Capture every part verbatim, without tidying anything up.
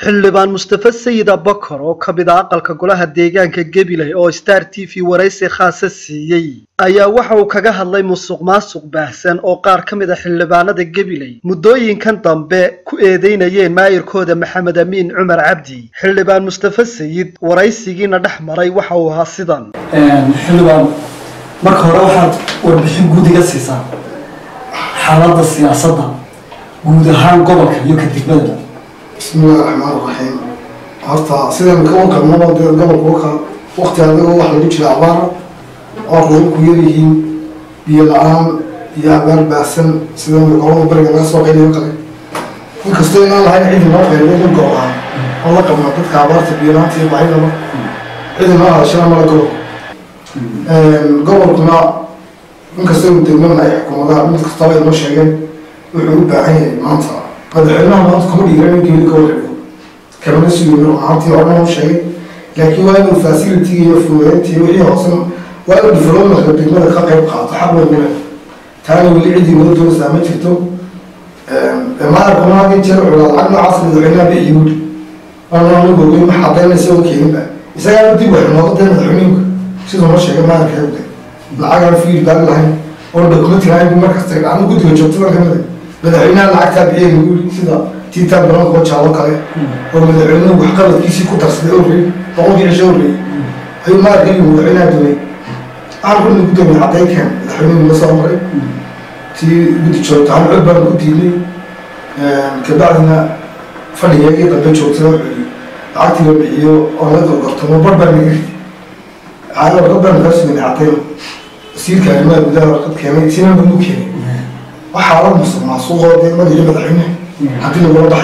xildhibaan Mustafa Sayid Abakar oo ka mid ah aqalka golaha deegaanka Gabiley oo Star T V waraysi khaas ah siiyay ayaa waxa uu kaga hadlay musuqmaasuq baahsan oo qaar ka mid ah xildhibaanada Gabiley muddooyinkan dambe ku eedeynayeen maayirkooda Maxamed Amiin Cumar Cabdi. xildhibaan Mustafa Sayid waraysigiina dhex maray waxa uu ahaa sidan: xildhibaan marka hore waxaad warbixin guud iga siisaa xaaladda siyaasadda guud ahaan gobolka iyo ka degmada. بسم الله الرحمن الرحيم. هرتا سيدا مكون كمنا دير قبل وقت وقت هذا هو واحد يجي عبارة أرض كويريهم بيلعام يعبر باسن سيدا مكون برجع ناس وغيره وكذا. وكستين الله هاي عيد ما غير يوم الجمعة. الله كمان تذكر عبارة بيلعام في بعيدة ما. عيد ما عشان ما نقول. قبل كنا وكستين دمنا يحكم هذا من كستاوي المشاعر ويقول بعين منطقة. هذا حلنا ما تكون يجري يجي لكل كمان يسوي عاطي أنا مش شيء لكن وين الفاسيلتي يفوتي وهي أصلا وين الفلوس اللي بتجمع خاطر يبقى تحول من ثاني واللي عندي ولده سامي شفتو ما أعرف ما أجي تشرب على العقل عصر العنا بيجود أنا نقول لهم حاطين يسوي كذا إذا كانوا بدي واحد ما قدر يحميك شو ده مش شيء ما أعرف كذا العقل فيه ده الحين ولا دكتور هاي بمركز تقول أنا قلت له شفت له كذا مدعينا العكتاب إيه يقول كذا تيتا برانك وتشالو كله ومدعينا وحقبت كيسي كتر سدوري طعودي عشوري هاي ما قال مدعينا دوني أعرف إنه بدي من عطيك كان الحين من مصامري تي بدي تشوف تعال عبر بدي لي كبعدنا فني يجي طب تشوف تروح عكتي وبيعيو أنا قلت ما بربر نجري على بربر نفس من عطيه سير كلمة بدأ رقد كمان سير بنو كمان وحاول مصنع دي ما دي مدحينه حتى لو وضح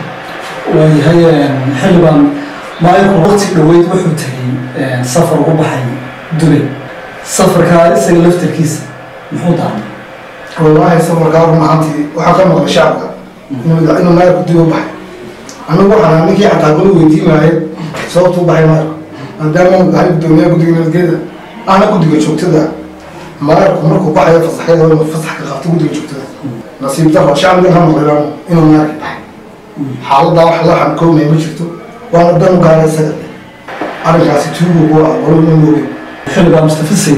وهي حلبان ما يكون وقت دويت وحو تغي سفر ugu baxay dulay safarka isaga laftirkiisa muxuu tahay wallahi safarka maanti waxa ka maqan shacabka inuu inuu ma ku dibo baxay anigu waxaan ninkii xataa qolo weydiinayay sababtu baxay ma maadaama gaari dunya gudiga nabadgeeda ana gudiga joogtada marku marku baxay fasaxada oo fasaxka qabto gudiga joogtada نصيب ترى شعب ده هم غيران إنه ما يربح حال ده وحلا حنكون ما يمشيتو وأنا ده مقارنة سنة أنا جالس تقول هو أقول من موري حلو مستفزي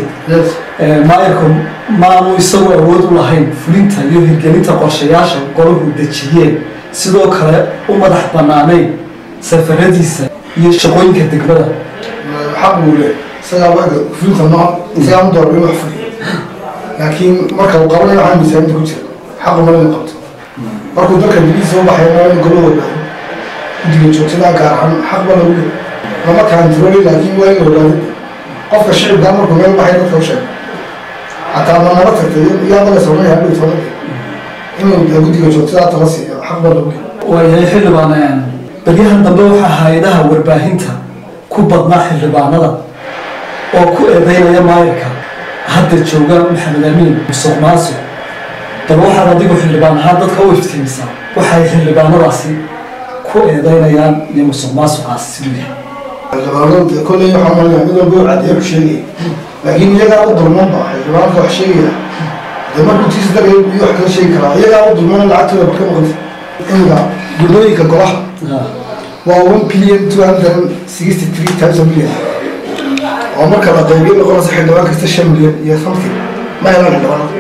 ما يكون ما مو يسوي أود ولا هين فلينتا يهير جليتا قرشياشة قلوب الدجيين سيدو كلا ومدح بناني سفرديس يشغلين كدقبلا حقول سيا واحد فلينتا نوع سيا مدور بمحفل لكن مركب قبلنا عن مساعد كتير حق ما نقطع مركو ذاك اللي يسوي بحياة يقولوا له بدي نشوف تلا كارهن حق ما نقول ما كان تقولي لكن وين ولا قف الشعب ده مركو ما بحياة توشة حتى ما مرت كتير يا الله يسوي هذا يسوي إنه بدي نشوف تلا تراسي حق ما نقول وهي حلبان يعني بديها ندبوها هايدها ورباهنتها كوبضنا حلبان هذا أو كو بين يا مايركا هذا الجوجا محمد أمين مصطفى طب waxaad adigu xildhibaan ahaan dadka u iftiimisa waxay xildhibaanadaasi ku eedeynayaan in musuqmaasuqaas sidii xildhibaanada kulli waxa ma lahayn inuu buu cadeeyo sheegay laakiin iyaga u dulman baa xildhibaanka wax sheegaya dama ku tiis daray iyo wax kala sheegi kara iyaga u dulman lacagtooda barka maqan inga gudooyinka golaha waa one billion two hundred sixty three thousand million oo marka la qaybiyo noqon xildhibaan kasta shan milyan iyo something ma helaan xildhibaanada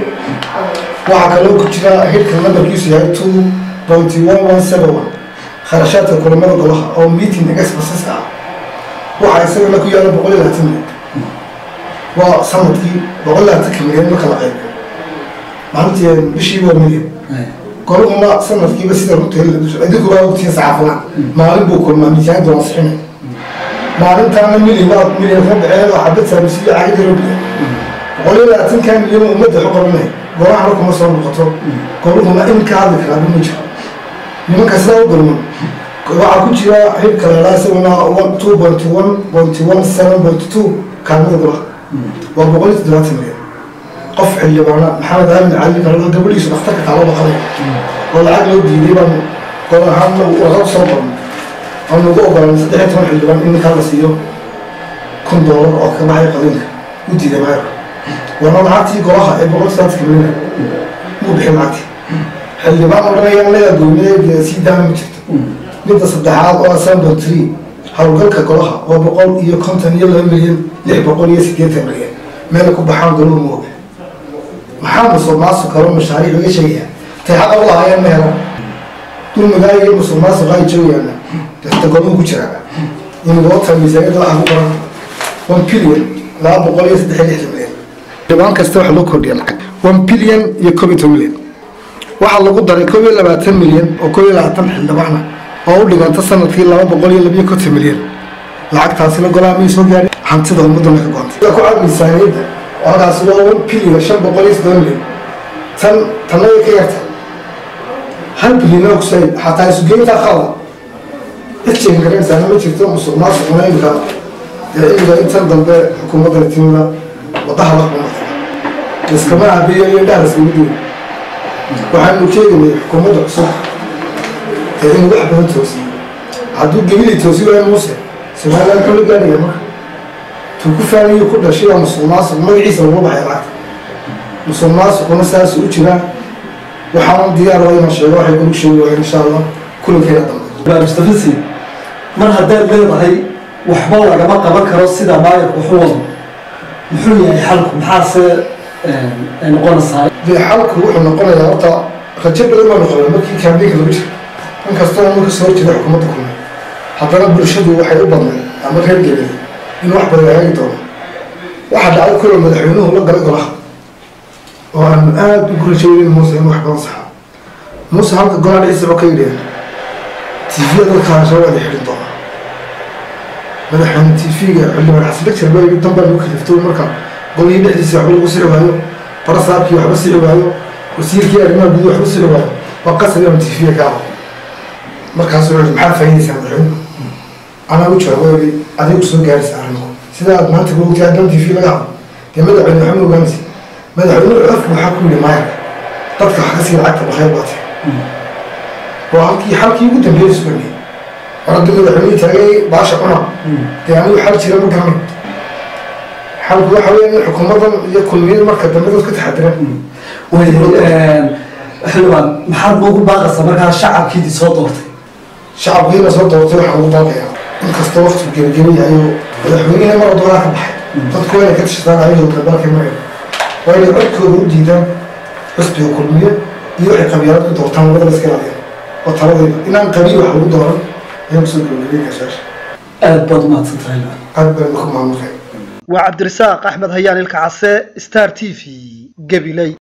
waxaa kaloo ku jira heerka nambarkiisu yahay two point one one seven one kharashaadka kulamada golaha oo meeting expenses ah waxaa isagana ku yaala boqol iyo labaatan milyan waa sanadkii boqol iyo labaatan milyan marka la qaybiyo maalintii bishii waa milyan golahuna sanadkiiba sida runtii idinku waa ogtihiin saxaafadaan maalin buu kulmaa miisaan doon sixinay maalintaana milyan waa milyan ka baxeen oo xabad saamisiyo caagida robiya boqol iyo labaatan kan milyan ummadda xuqabanay golaha markuma soo noqoto goluhuna in ka hadli karaa ma jiro nimanka sidaa u dulman waxaa ku jira xilka lalaa isaguna two point one point one seven point two kaalmada golaha waa boqol iyo toddobaatan milyan qof xildhibaana maxamed aamin cali kaloo gabadhiisu dhakhtarka taalo baqanay oo lacag loo diiday baan gol ahaan warqad soo qornay oo nagu ogolaan saddex iyo toban xildhibaan in ninkaa la siiyo kun doolar oo ka baxay qadiinka u diiday maayarka وانا لعبتي قراها ايه بقول ساعات كمان مو بحي لعبتي اللي بعمل رأيي انا قومي سيد دعم مجرد midda saddexaad oo assemble tree howlgalka golaha oo boqol iyo konton iyo laba milyan lix boqol iyo siddeetan milyan meel ku baxaan goluhu mooga maxaa musuq maasuq kalo mashaariic laga sheegaya tay xaqa u lahaayeen ma helan dulmigaa iyo musuq maasuq ay joogayaana dasta goluhu ku jiraa in loo tahay miisaaniyadda waxaa ku qoran one billion laba boqol iyo saddex iyo lixdan milyan dhibaan kasta waxa loo kordhiya lacag one billion iyo kob iyo toban milyan waxaa lagu daray kob iyo labaatan milyan oo kob iyo labaatan xildhibaana oo u dhiganta sanadkii laba boqol iyo labiyo konton milyan lacagtaasina golaha may soo gaarin hantida ummaduna ka goontay ku cad miisaaniyadda halkaas waa one billion shan boqol iyo soddon milyan tan tanna way ka yarta hal bilyan oo kusay xataa isugeynta khala cidjeegin karaysaana ma jirto musuq maasuqna imika imika intan dambe xukuumadda timida wadaha la xukuumadda iskama aabiyo iyo indhaha laskaga duway waxaanu sheegaynay xukuumadda cusub ee inuu wax badan toosiyo hadduu gebidii toosi waayo muuse somaliland kala gaadhaya marka tuu ku faaniyo ku dhashay waa musuq maasuq magaciisa lagu baxay lacagta musuq maasuquna saas u jiraa waxaan diyaar waa inaan sheego waxay kulu sheegi waayeen insha allah kulankeena dambe mustafisi mar haddaad leedahay waxba lagama qaban karo sida maayarku wuxuu wado muxuu yahay xalku maxaase ay noqonaysaa dee xalku wuxuu noqonayaa horta rajo badan baa noqonaya markii kaambeynka lagu jiro inkastoo marka soo jira xukuumadda kulmay haddana bulshadu waxay u badnay ama reer geliyay in wax badan hagaagi doono waxaa dhacday kulo madaxweynuhu la galay golaha oo aan aada ugu rajaynayn muuse in wax badan saxa muuse halka golaha dhexdiisa wuxuu ka yidhaheen tvya dadka hadasha waa la xidhin doonaa madaxweyne tvga xildhibaan xasan dhagjar baa yidhi dan baa lagu kaliftay marka golihii dhexdiisa waxba lagu sixi waayo barasaabkii waxba sixi waayo wasiirkii arrimaha guud waxba sixi waayo waa qasab inaan tvga ka hado markaasuu yidhi maxaa faa'iidaysaa madaxweyne anaa u jawaabo yidhi adigu soo gaaraysa arrinku sida aad maanta ku ogtahay haddaan tv laga hado dee madaxweyne waxma ogaanaysa madaxweynuhu codku waxaa ku yidhi maayarka dadka wax ka sii lacagta bakayr baa tahay waa halkii xalkii ugu dambeeyay isbandhiyay war haddii madaxweynihii taagay baasha cuna dee anigu xal jira ma garanay xalku waxa weya in xukuumaddan iyo kulmiyad marka dambe dad ka taxadiraan xildhibaan maxaad noogu baaqaysaa markaa shacabkiidii soo doortay shacabkiina soo doortay waxaan ugu baaqayaa inkastoo waqtigu gebageba yahay oo madaxweynihii mar doonaa ka baxay dadku waa inay ka tashataan ayadoo dalkay maraya waa inay codkooda u diidaan xisbiga kulmiye iyo waxay qabyaalad ku doortaan labada la iska ilaaliya oo taladayda inaan qabiil wax lagu dooran ayaan kusoo gabagabay kashaasha aad baad umahadsan tahay aad baan ku maamulay waa cabdirasaaq axmed hayaan ilka case star t v gabiley